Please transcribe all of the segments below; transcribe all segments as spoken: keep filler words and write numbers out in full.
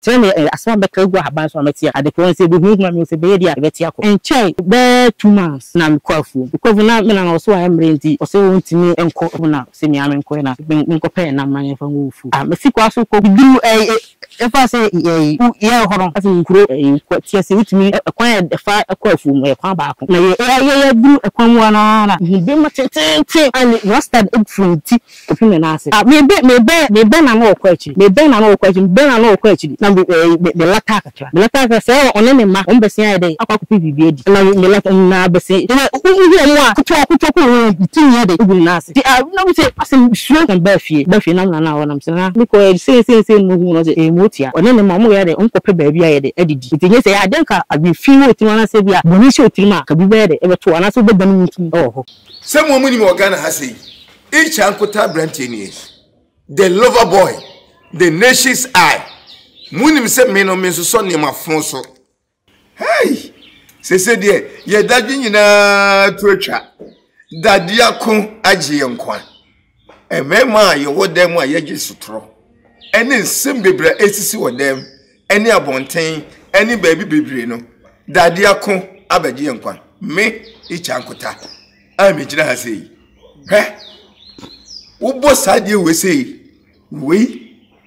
tell me asma be ka go haban so amatia ade ko say be hu me say be dia be tia ko enchai be two months na me kwafu because na me na so I am renti o say wontimi enko na say me am enko na enko pe na man fa ngufu ah me sikwa so ko bidu eh e fa say eh ya horon ase nkuro eh tia say wutimi kwan e fa kwafu me kwan ba ko na ye ye bidu e kwan wa na na be ma tete and roasted egg fruit opinion na say ah me be me be me be na no kwachi me be na no kwachi be na no kwachi na the latter kakra the latter say on ne ma on be say dey akwa ko bibi edi na me latter na be say na uhu mu a kuto kuto ko tinye dey ugu na say na we say asem sure kan ba fie ba fie na na na wona say na because say say say no hu no say e motia on ne ma mo ye dey on ko pe ba bia ye dey edidi tinye say ya denka abi fie wo tin na say bia boni show tin ma ka bi be dey e be to ana so be dan mutum oh say mo mu ni mo Ghana ha say each ankota brand is the lover boy the nation's eye munim se me no me so so ne mafon so hey se se de ye dadwi nyina to atwa dadia ko agye yenkwa e mema ye wodem a ye gye sutro ene nsem bebra esisi wodem ene abonten ene baabi bebre no dadia ko abagye yenkwa me ichankota a me gina ha sei he wo bo sadie we sei we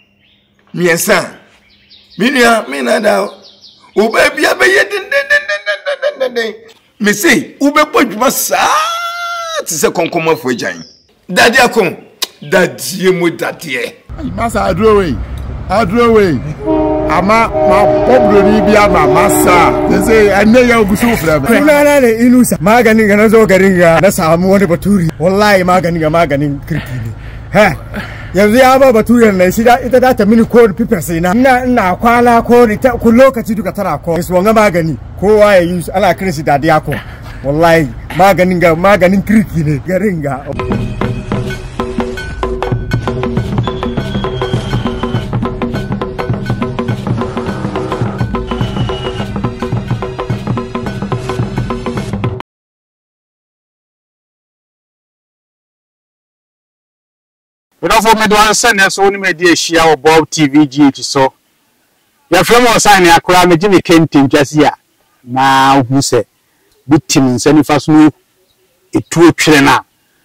miensa minia minada o baby abeye den den den den den me say wo be podwuma sa ti se konkoma fo agyan dade akon dadie mo dade masa adrowe adrowe ama ma pobro ni bia ma masa they say enne ya gusu fra na na ne inusa maganin ga nazo garin ga na samu wani baturi wallahi maganin ga maganin kirki ne ha yanzu ya ba baturi ne shi da ita da ta mini ko pipe sai na ina ina kwana ko ita ku lokaci duka tana ko su wanga magani kowa ya yi ana kiran shi dadiya ko wallahi maganin ga maganin kirki ne garin ga We don't for me do answer so ni me dey share o Bob T V G H so. Ya frame o sign ya kura me gimi kentin twase a na hu se bitim nsani fa so no etu otwere na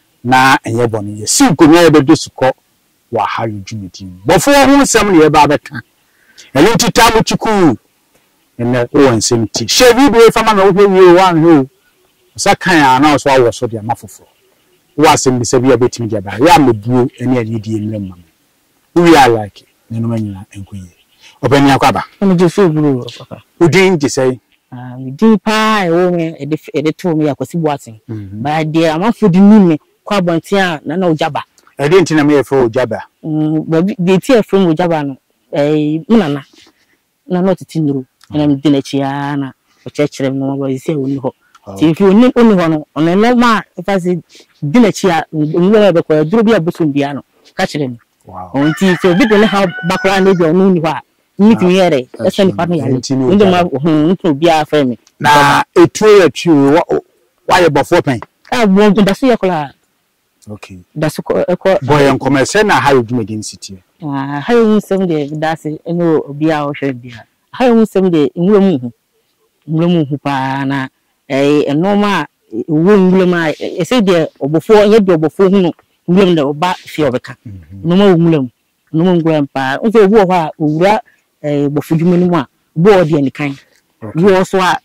na enye bonu ye sinko na be do suko wa ha yudwumiti. Bofo ho nsem ne ye ba beka. Ene tita mu chiku ene o nsem ti. She video fa ma me wo hwe wan ho. Sa kan ya na so awo so de mafofo. Was in the severe bit media by Yamu and Yadi and Lemon. We are like Nenumania and Queen. Open your cover. I'm just so blue. Who didn't you say? Deep pie, woman, a told me I was watching. But dear, I'm not for the moon, Quabantia, no jabba. I didn't know me for jabba. But the tear from Jabba, a Munana, no, not a tin, and I'm Dinechiana, or church, and nobody say, if you need only one on a normal, if I say Dinetia, wherever the Drubia Busumbiano, catch them. Wow. Until so we don't have background of your moon. Meeting here, that's any partner. In the home to be our family. Now, a two or two, why about four pay? I want to see a color. Okay, that's a boy and commerce and how you do against city. Ah, how some day that's it, and no be our share beer. How some day in Rumu, Rumu Hupana. Eh, and no ma, wound my, I said there, or before you do before him, wound the back fiova. No more wound, no more grandpa, also war, ura, a buffuman, body and kind. You also are,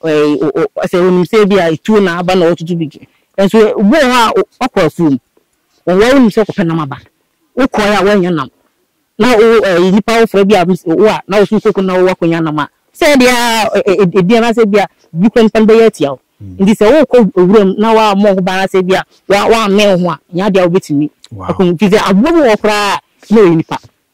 I say, when you say there are two and a half or to be. And so, war, aqua food, or wearing himself a Panama. Oh, quiet when you're not. Now, oh, you power for a what? Now, you could know what when you're not. Say, there, a dear, I said, you can spend the year. In this whole room now, more Banasabia, one man, one, Yadia with me. I won't cry, no nipa.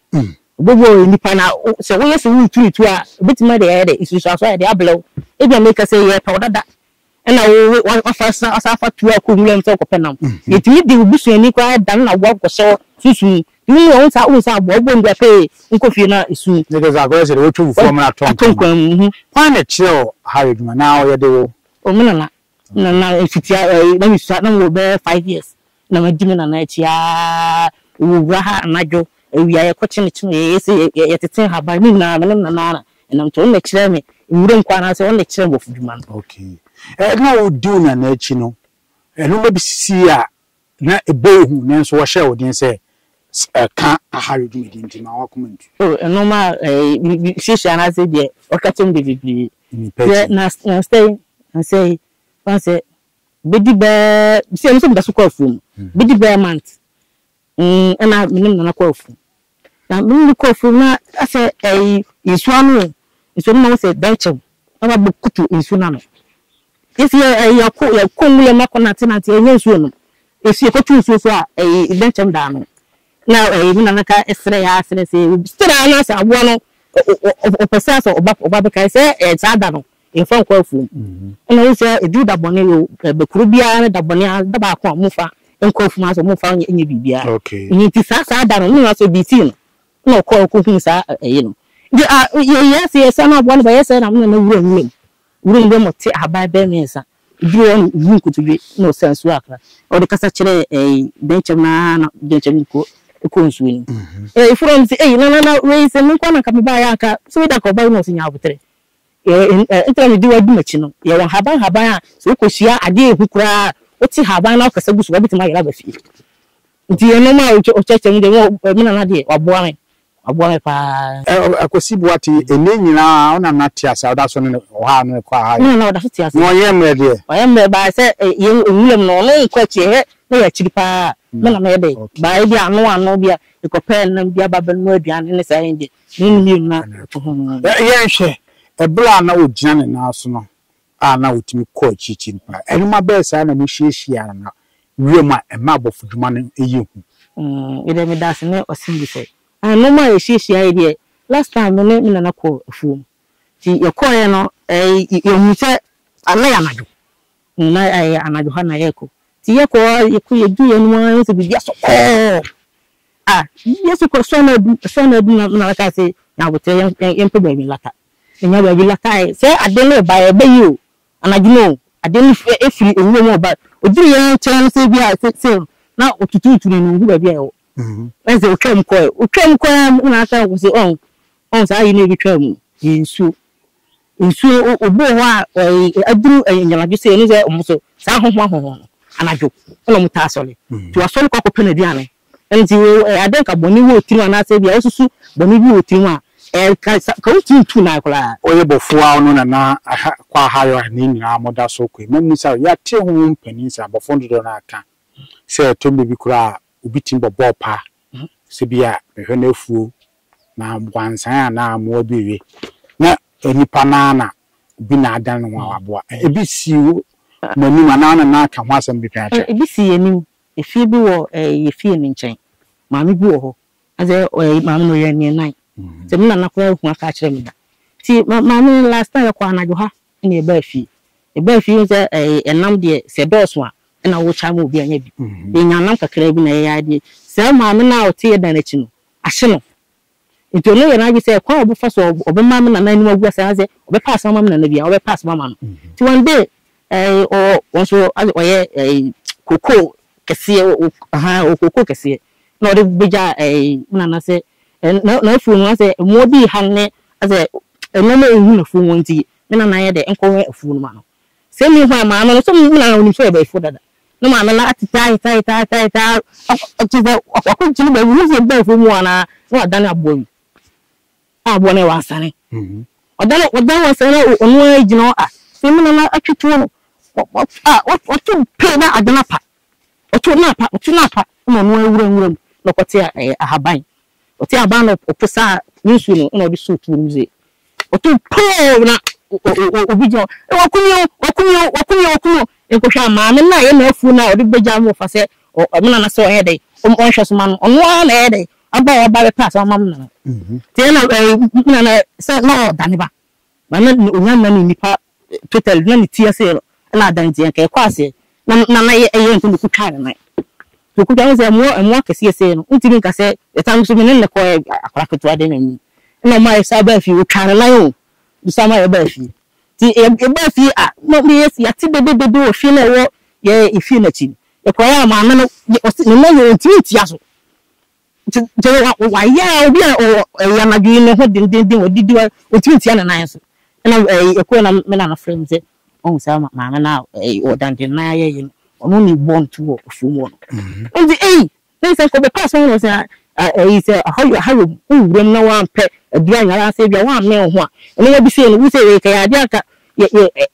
Bobo nipa now, so we have to do to a bit my head, is which I saw the ablo. If you make us say, yeah, powder that. And I will want first as I thought to a cool and talk of penum. It need the bush and Nika done a walk or so, soon. You own that was our bob when they pay, Uncofina is soon. Because I was a two from our tongue. Find a chill, Harry, now you do. Oh, Manana, no, if it's let me start them will bear five years. No, my demon and night, ya, Raha and Najo, ewia ye kwache ne chino ye se ye tete haba ni na me na na na to na kire me nwure nkwa na se won na kire bo fuduma. Okay. Eh na o di una na echi no. Eh no be sisi a na ebohu na so wo share odin say ka ahare dum di nti na wa comment. Oh no ma eh shisha na se de o ka tum de bibi. Na na stay and say once bedi be se no so da so kwa fum. Bedi be month. Mm na minim na kwa fum. Na minim kwa fum na ase eh isu anu. Isu no say danchem. Na ba kutu isu na no. Isi eh ya ko ya ko mu ya makona tenant enye isu no. Esi ko tu isu so a eh danchem da no. Na eh mi na ka esre ya asre se stra na sa abo no o pesa so oba oba be kai se eh sada no in fon kwa fu na wo se edu da bone yo be kuru bia na da bone da ba ko amufa enko fu ma so mufa enye bibia ni ti sa sada no na so biti no na ko ko hu sa eh no ye ye se se na abo no ba ye se na mo na wura wura wura wura mo ti aba be me sa duro no wu kutubi no sensu akra o de kasa kire eh benchem na na benchem ko ko nsuini eh from say eh na na na we say nko na ka me ba ya ka so da ko ba no sinya abutere eh entra me di wadu machi no ye won haban haban a so ko hia ade ehu kura o ti haban na o kasa gusu ba bitima yira ba fi nti ye no ma o cheche mu de me na na de waboa me waboa me pa akosi buati ene nyina ona na tiasa da so no o ha no kwa ha no no da so tiasa no ye me de o ye me ba say ye nwulem no no kwa chi he na ya chiri pa me na me de ba e bia no ano bia e ko pen na bia ba no aduane ne sa ende ni ni na ye hwe e bla na o gina ne na so no a na otimi ko chichi pa enu ma be sa na mi hwiehia na wiema e ma bofuduma no eyi hu mm e de me das ne osimbi say no ma e hwiehia e de last time no me na na ko afuom ti ye ko ye no e ye hu se ana ya maju na ai anaju ha na ye ko ti ye ko ye ku ye du ye no se bi so ko ah yesu ko so na du so na du na ka se na bote yen pe ba mi laka enya ba bi laka se ade no ba ye be yi o anaju no ade no efiri ewu mo ba odiri ye chen se bi a se na otutu uturu no ngu ba bi ayo mhm enze o twam ko o twam ko na aka ko se on on sa yi na bi twam yensu nsu obo wa aduru enyalaju se ni se omuso sa ho ho ho anaju ono muta asole ti wasole kwa kopena diane enti ade ka boni wo tiri na se bia osusu boni bi wo tiri a e ka ka utu tu na kola oye bofua ono na na kwa hayo ni nyina moda so kwe memu sa ya te ho mpani sa bofondo do na aka se to me bi kura obi tim bobo pa se bia ehwe na afuo na bwansan na amo biwe na enipa na na bi na adan no waboa ebi siwo mani mana na na aka ho asem bi twa ebi si enim efi bi wo efi ni nchen maami bi wo ho aze maami no ye ni nine se mi na na kwa hu aka kire mi da ti maami last time kwa na jo ha ni eba fi eba fi se enam de se dos wa na wo cha mo bi anya bi enya nam kakra bi na ye ade se maami na o te ye dan achi no ahye no nti ono ye na gi se kwa obo fa so obo maami na na ni wagu asa aze obo pass maami na na bi obo pass mama no ti one day eh o wonso oye eh koko kese aha o koko kese na ode beja eh na na se na na fu no se mo bi hanne ase eno na ehu na fu wonti na na ye de enko we fu no ma no se mi ho ma no so mi na oni so e ba fu dada no ma na atitai tai tai tai tai o ti se o ko ti ba wu se ba fu mu ana no adana aboyi abo na wa sane mhm odana odana wa sane onu agina a se mi na na atwetu no ah o to pe na adana pa o to na pa o to na pa no no awura awura no kote ahaban o te aban no oposa nsu no na odi so tu muze o to po na obi jo e wakunyo wakunyo wakunyo wakunyo e ko hwa ma me na ye na afu na odi beja mo fa se o me na na so ye dey o on hwe so ma no ono na ye dey aba aba be pass ma mam na mhm te na na na se no daniba ma na onya na ni nipa total na ni tia se na danje ke kwase na na ye ye ntu ku twa na to ku twa se mo mo kese se no ntimi nka se etam so me ne ko akora keto ade na ni na ma isa ba fi o twa na yo bisa ma ye ba fi ti e ba fi a mo me yes ya ti bebe bebe o fi na wo ye e fi na chi e ko ya ma no ne na ye ntimi tia so why yeah obi a ya na dwi ne ho den den den odidi o tintia na nan so na e ko na me na friend say on say ma ma na e o dan den na ye yin ono ni born to ofu mo no on the eh they say ko be pass on say eh say how you how you wurem na wan pe aduan yara say bia wan me ho a ene ya bi say no we say we ka ya dia ka ye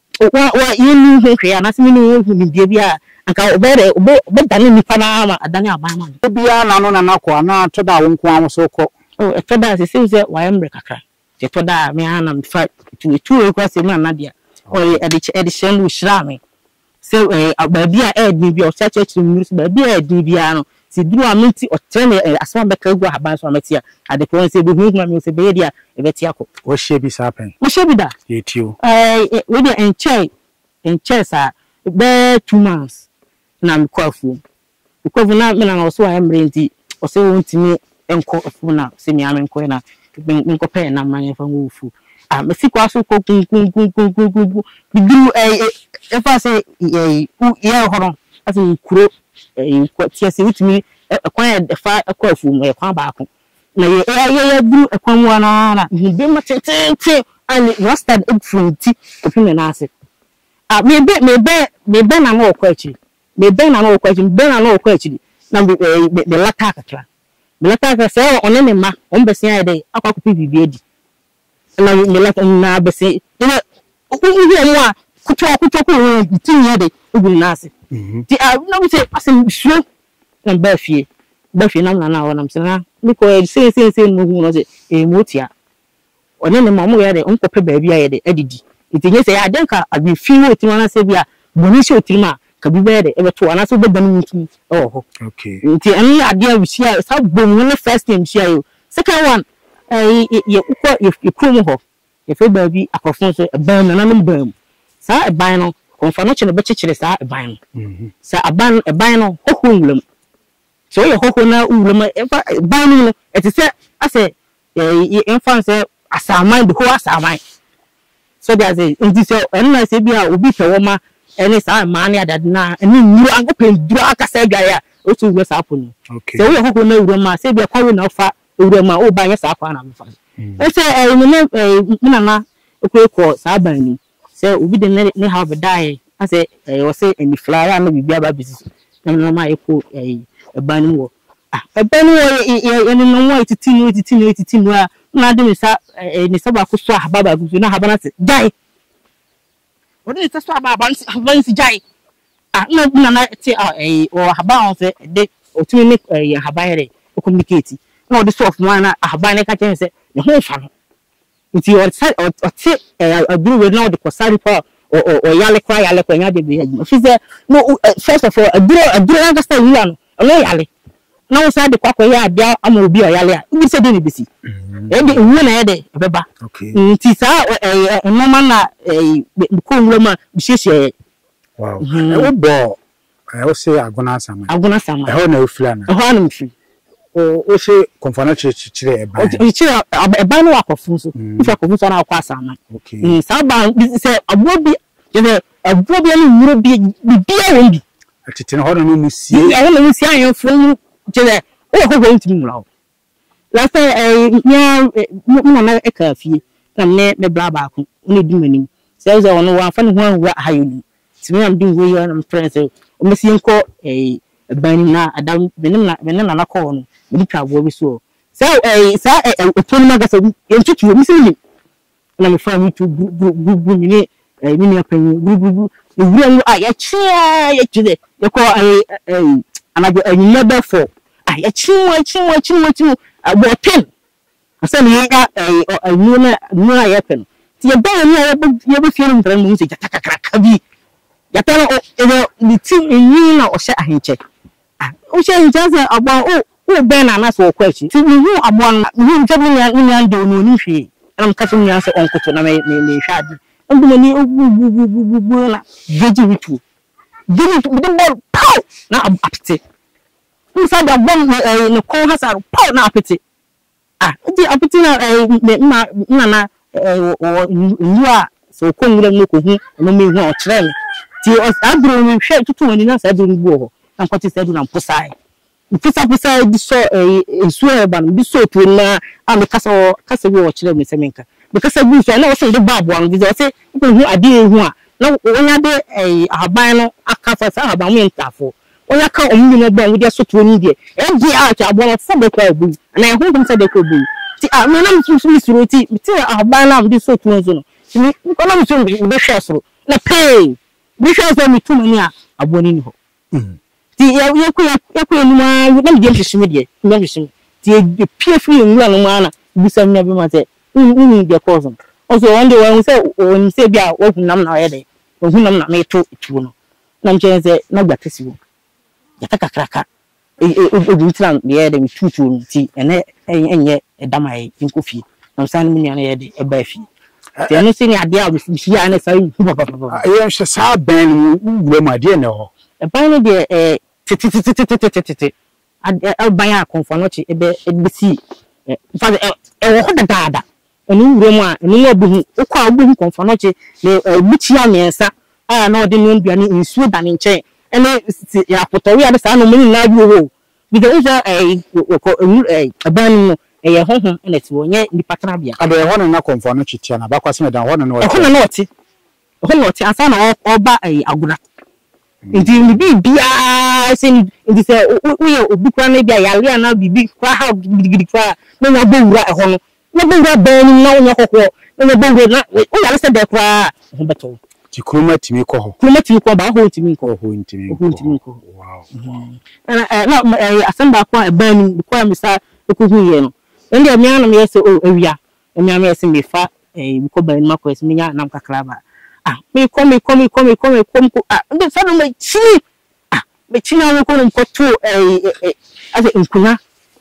wa wa yin hu hwe na se ni hu ni bia bia anka obere obe dane nipa na ama adane abama bia na no na nakọ na toda wo nko amso kọ oh e toda se se se wa embre kakra te toda me ana me fa tu tu e kwa se me na dia o e de e de shen lu shira me se e ababia e de bia o cha cha chi mu ba bia e de bia no se duru amenti o trene asama be ka gu haban so ametia ade ko se be hu ma me se be dia e be tia ko wo she bi sa pen mo she bi da ye tio eh we dey enche enche sa be two months na mkwafu mkwafu na me na so amre nti o se wontimi enko afu na se mi amenko na nko pe na manye fa ngofu ah me sikwa so ko kun kun kun kun kun kun bidu eh e fa se eh u ye horo ase kuro eh ko tia se wutimi ekwan e fa akwafu me ekwan ba ko na ye ye ye bidu ekwan wa na na be matete ani rastad fruity opin na ase ah me be me be me be na no kwachi me ben na no kwachi ben na no kwachi na be be lata kakra be lata ka se one ne ma on be sen ade akwa ko bibi edi na me lata na be se ina o ihe mo a kuto kuto ko tinye de ogun na ase ti a na we say asem sure na ba fie ba fie na na wona mse na me ko se se se no hu no se e motia one ne ma mo ye de on ko pe ba bia ye de adidi itinye se ya denka abi fie wo ti na se bia boni se otima kabibere ebe to ana so be dan mutu oh okay nti ani ade a wisia sa bom no first time sia yo second one eh ye ukọ ye krom ho ye fe ba bi akofon so ban na nanum bam sa e ban no konfa no chene be chechire sa e ban no mhm sa aban e ban no hoho nwulam so ye hoho na nwulam e ban no etise ase ye enfan se asaman de ho asaman so there say nti so enna se bia obi pe wo ma ene sa maani adad na ene nyuru angope nduru akasa adwaya otu ugwe sa apo ni so we hoko na ewuro ma se bia kwawe na ofa ewuro ma o ba nya sa akwa na mfa e se e ne na na ekwo sa ban ni se obi de ne have die ase e o se eni flower na bibia ba bisi na na ma ekwo e ban ni wo ah e ban ni wo ene no wo etiti no etiti no etiti no a na de mi sa ni sa ba ko so ahaba ba gusu na ahaba na se die odi ta so aba ban ban si jai ah na na na ti eh o haba on se de o tumi ni eh haba yere o communicate na odi so of one na haba ne ka chen se ne ho fa no nti o o ti eh aduru we na odi ko sari pa o o yale kwa yale kwa nya de be ya fi se no first of all aduru aduru na ka sta wi ano no yale na o sa de kwa kwa ya dia ama obi o yale a bi se de ni bisi e de wu na e de beba nti sa eh no ma na eh ko nwura ma bihihie wow e wo bo e wo se agona sama agona sama e ho na ofira na e ho na mfi o o se konfana chire e ba e chire e ba no akofu so ifa kofu so na akwa sama okay sa ba se abo bi je abo bi na nwura bi bia won bi atete no ho no musie e ho no musie ayo fo je o ko go ntimi nwura last eh nya mo na e ka fie na me me bla ba ko oni di manim se ze ono wa fa ne ho anwa hayoli timi am di wo yo na friends o me si enko eh ban na adam benim na benim na na ko no me twa bo bi so se eh sa otoni magasa entutu mi se ni na me fa mi tu gu gu ni eh ni na pan gu gu gu e wura mu a ya chia ya chide ya ko eh anago anyina be for a ya chiwa chiwa chiwa chiwa abo ten asa ni ya eh nuna nuna ya pen ti ya ba ni ya ba fie no tran mu se kakakaka bi ya tara o ni ti ni na o sha ahinche ah o sha ahinche se abo o o be na na so kwachi ti ni hu abo na ni hu tabi ni ni ande no ni hwe am ka tin ya se onkoto na me me hwadi ndum ni ogugugugugu na veji witu dini de ball pow na apete inside the bomb no ko hasar pow na apete ah di apete na na na na nwa so ko nwura no ko hu no me hu o kire me ti abro mi hwe tutu wani na sa bi ngbo ho na kwati sa du na mposai pisa pisa di so esu eba no bi so to na a me kasa kasa bi wo kire me se menka because bi so na wo se de babo an di say ko hu ade ehu a na wonya de ahaban no aka fa sa ahaban mu ntafo wonya ka omu no ba wo de so to ni de e gi a cha abo no fo be kwa bu na e hu kum se de ko bu ti a me na mtu su suru ti ti ahaban na di so to no no ti ko na mtu be hwe so na pay bi hwe so mi tu mani a abo ni ni ho ti ya ya ku ya ku enu ma na me de hwehwe de me hwehwe ti e pie free nwura no ma na bisa nya be ma se unu de cause also one day when say when say bia wo hunam na yede wo hunam na me to tuo no na mche say na gba kesi wo ya taka kraka e odu tran be yede me tutu no ti ene enye edamai nkofi na san me nya na yede e ba fi ti eno se ni ade a bi ya na sai papa papa e hwe sa ban wo ma de ne ho e ban no de e titititititititi ban a konfo no chi ebe ebisi e fa e wo ho dada enu wure mu a enu obuhu ukwa obuhu konfo no chi le bichi amiensa a na ode no nduane nsuo da ne nche ene ya potori ade sa no mani na bi wo bi de uja eh ko enu eh ban no eh ye honhom ene ti wonye ni patana bia ade ye hono na konfo no chitia na bakwase me dan hono no hono no oti hono oti asa na oba eh aguna nti ni bi bia se nti se wo ye obi kwa na bia yale na bibi kwa ha gidigidi kwa na nya bowura e hono na bowura ban na nya kokko na bowura na wo yale se de kwa ho beto ti kroma timi ko ho kroma timi ko ba ho timi ko ho ntimi ho ntimi ko wow na na asamba kwa e ban kwa mi sa ko hu ye no ndi me ana me yese o awia me ana yese me fa eh ko ban ma ko yese me nya nam kakra ba ah me ko me ko me ko me ko me ko ah ndi sa no me chi ah me chi na ko no ko to eh as nkuna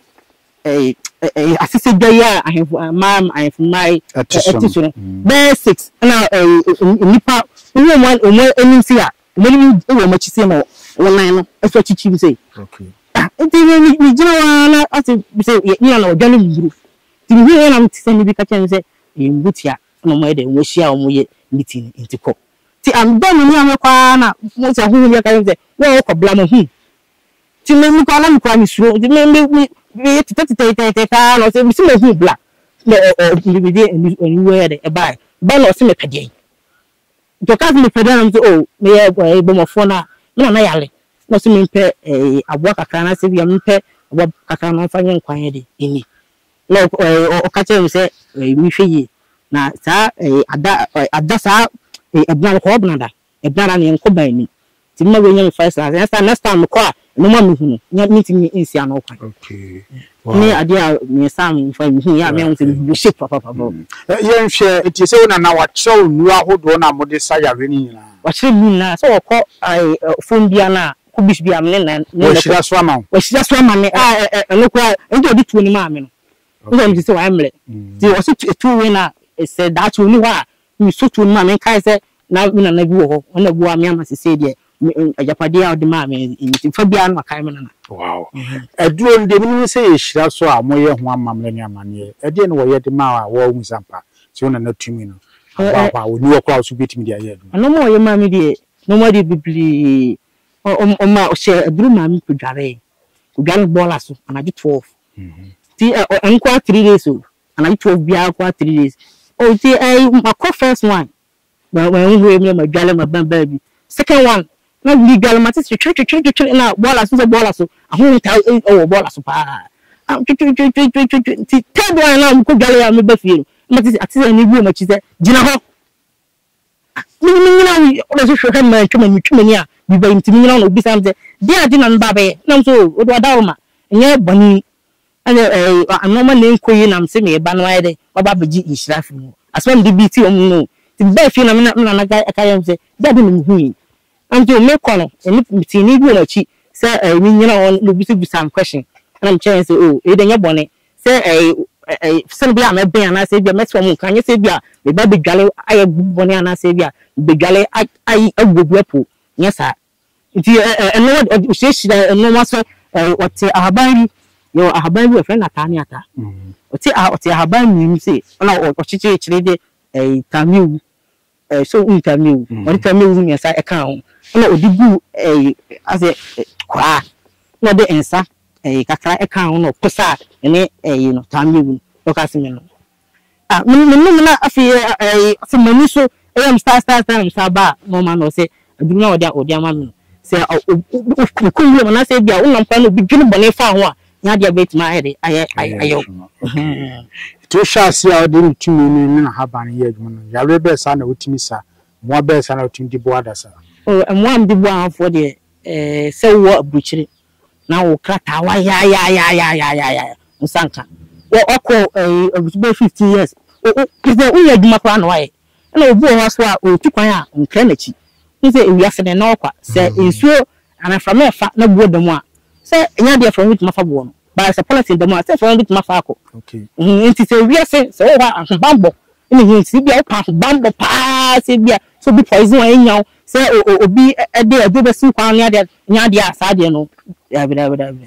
eh eh asise daya ahemfu mam ahemfu mai etiso basics na nipa wo mo mo enisi a mo ni wo ma chi se no online no eso chi chi bi se okay ah nti mi jina wa na ati bi se ni na odwane mburu ti mi he na mti se ni bi ka chen se mbutia no mo de wo hia o mo ye meeting nti ko ti am don ni am kwa na mo se hu ni ka se wo ko bla mo hu ti me mi ko na mi kwa mi suro ti me me me ti ti ti ti ka no se mi se me hu bla le o bi de ni we de e bai ba no se me pede to ka me pede na so o me e bo mo fo na na na yale no se me pe eh abwa kakra na se bi am pe abwa kakra na fa nye nkwan de eni no o ka che se mi hwe na sa ada ada sa ebna ko obna da ebna na ne nko ban ni ti ma we nya first class next time next time ko a no ma me hunu nya meeting ni nsi ana okwan okay ni ade a me sam fa me hu ya me hu se bi shape papa papa ye nhwe eti se wona na wa chew nu ahodo na mode sayare ni nyina wa che mi na so ko ai phone bia na ko bis bia me na wa shira so ama wa shira so ama me a no ko endo di tuo ni ma me no no me se wa emle ti o so tu we na se that we ni wa mi so tu ma me kai se na mi na na bi wo ho na bu am am se se de ajapade a de ma me nti fa bia na kai me na wow aduro nde mi se ye shira so a mo ye ho amamle ni amane e de no wo ye de ma wo hu sampa ti wona na tumi no ba ba wo ni wo kwa so betimi de aye no mo ye ma me de no mo de bibli o ma o she aduro ma mi kudware kudware bola so anaji twelve ti ankwa three days o anaji twelve bia kwa three days o ti ai ma ko first one ba ba hu me ma dwale ma ban ba bi second one na legal ma ti twi twi twi twi na bola so bola so ahun ta o bola so pa am twi twi twi twi twi ti third one na ko dwale ya me ba fie ma ti ati ni bi ma chi se gina ho mi mi na o so hwe ma twa ma ni twa ni a bi ba nti mi na no bi sam se dia di na ba ba na so o do da ma nye boni ane eh anoma ne nkoyi na mse me ba no ayde baba beji inshirafi mu asem de biti om no ti ba fi na na na ga aka yam se da de mu hu anjo me kono eni ti ni bi na chi se eh mi nyina on no bi se bi some question na mche se o e de nye boni se eh eh se bi am be ana se bi me so mu kan ye se bi a me ba bedwale aye boni ana se bi a bedwale ai agbobu apo nye sa ti eh no o se shira no ma so ote ahaban yo ahaban we friend atani ata ote ote ahaban mi se na o chiche chire de eh tamiu eh so un tamiu o tamiu mi sa e kan ho na odigu eh ase kwa na de ensa eh kakra e kan no posa ene eh no tamewu o ka se me no ah me me na afi eh se mani so e am star star star am ba no ma no se aduru na odi odi ama me se ko wi na se bia unam pa no bi dwene bone fa ho a nya dia bet ma ede aye aye to shasi a odi ntumi ni na haban ye adwuma no yare be sa na otimi sa mo be sa na otimi di bo adasa o mo am di bo afo de eh se wo abuchire na wo krata wa ya ya ya ya ya ya ya nsanka wo okọ eh about fifty years o o kize uye duma kwa na waye na obu o so a o tukwan a nkra na chi nse ewiase ne na okwa se ensuo ana from efa na buo demu a se nya de from with mafa buo no ba se policy demu a se from with mafa akọ okay nti se ewiase se wo ha ahobambo ene hin si bia pa ahobambo pa se bia so bi poison anya se obi e de adobe sin kwa nya de nya de asa de no ya bi da bi da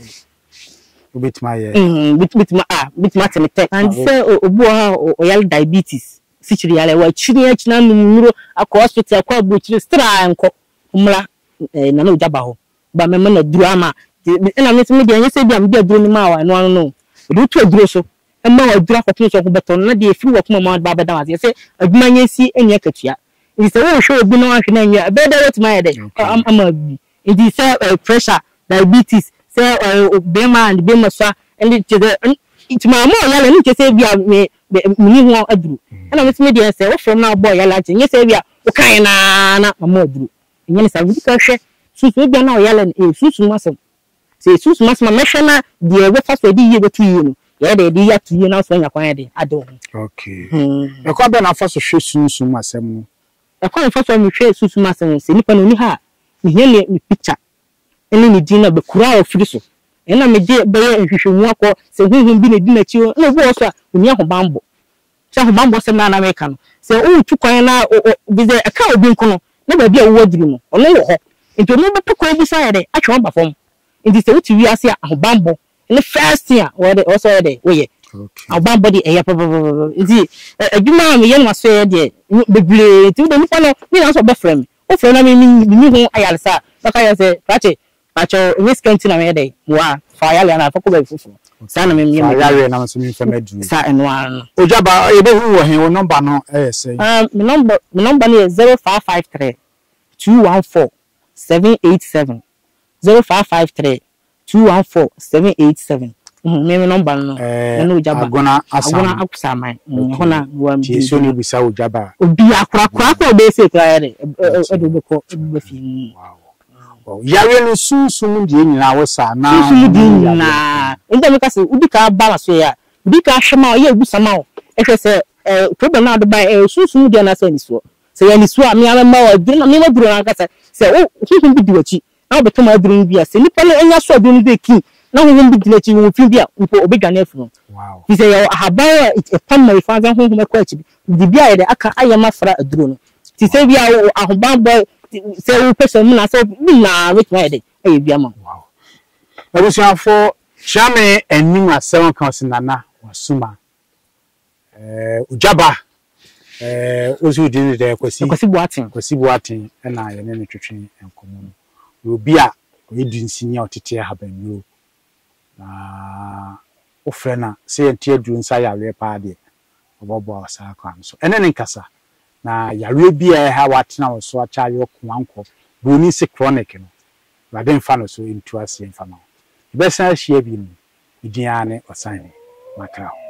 bit my yeah mm bit bit ma ah bit ma tete and say obu ha oyal diabetes sichiri yale wa chiri ya china numuro akọ hospital akọ abuchiri stra enko mra na na ojaba ho ba me na duru ama na me me de nyese bia me de duru ni ma wa no no do tu duru so e ma wa duru akọ so ko beton na de efiri wa kuma ma ba ba da wa say aduma nyesi enya katua it is a show obi no ahwe na nya be da what my de am am it is pressure diabetes say be man be masa and it it ma mo yala ni ke say bia me me ho aduru na me me dey say wo from na boy yala che nye say bia wo kan na na ma aduru nye ni sa bi ka hwe susu bia na yala e susu masem say susu masem me hwe na de we fa so di ye betu ye no ye de di ya tu ye na so nya kwan de ado okay e kwa be na fa so hwe susu masem no e kwa fa so me hwe susu masem se nipa no ni ha me hele me picture ene ni dina be kura ofiri so ena me je be nhwehwemu akọ se huhun bi na dina chi o na obo so a oni ahobambo se ahobambo se na na me ka no se o tu kwan na bi ze aka obi nko no na ba bi a wo diri no ono wo ho enti no be pekọ bi sa ya de atwe ba fom enti se uti wi ase ahobambo ene first year o de o so de wo ye ahobambo de eya pa pa enti adwuma me ye no so ye de begle ti de nipa no mi na so be frame o frame na me mi hu ayalsa baka ya se pache pacho risk enti na me de wa fa ya le na fa ko be fufu sa na me me ya ya na so mi fa medu sa eno an ojaba e be hu wo hen wo number no eh say um my number my number is zero five five three two one four seven eight seven zero five five three two one four seven eight seven mhm me number no na ojaba agona asa agona akusa man hona wa mi so ni bisa ojaba obi akura akura ko be se kra ya de e do be ko be fi wow yare no sunsun die nyina wo sa na sunsun die nyina enda me ka se udi ka bala so ya udi ka hwema ye egusa ma o e hwe se eh problem na do ba eh sunsun die na se ni so se ya ni so a me ama ma o di na me ma duro na ka se se o sunsun bi di wachi na o beto ma duro bi a se nipa no enya so bi no be ki na ho ho bi di wachi wo fi bi a nko obega na afu wow fi se ya ahaban e pam ma ifa zan ho ho me kwa chi di bi a ye de aka ayama fra aduro no ti se bi a ahoban boy se wo person na so bi na with my de e bia ma wow ebusia for chame enim asem kan sinana wasuma eh ujaba eh ozu din de kwasi kwasi buatin kwasi buatin na ye ne twetwe enkomo no obi a oyedi nsinya otete habanyo na ofrena se entie du nsa ya we pa de obobo asa kan so ene ne nkasa na yare bia ha watena wo so achare okwanko boni se chronic no wade mfa no so into ase mfa no be san hia bi no idiane osane makra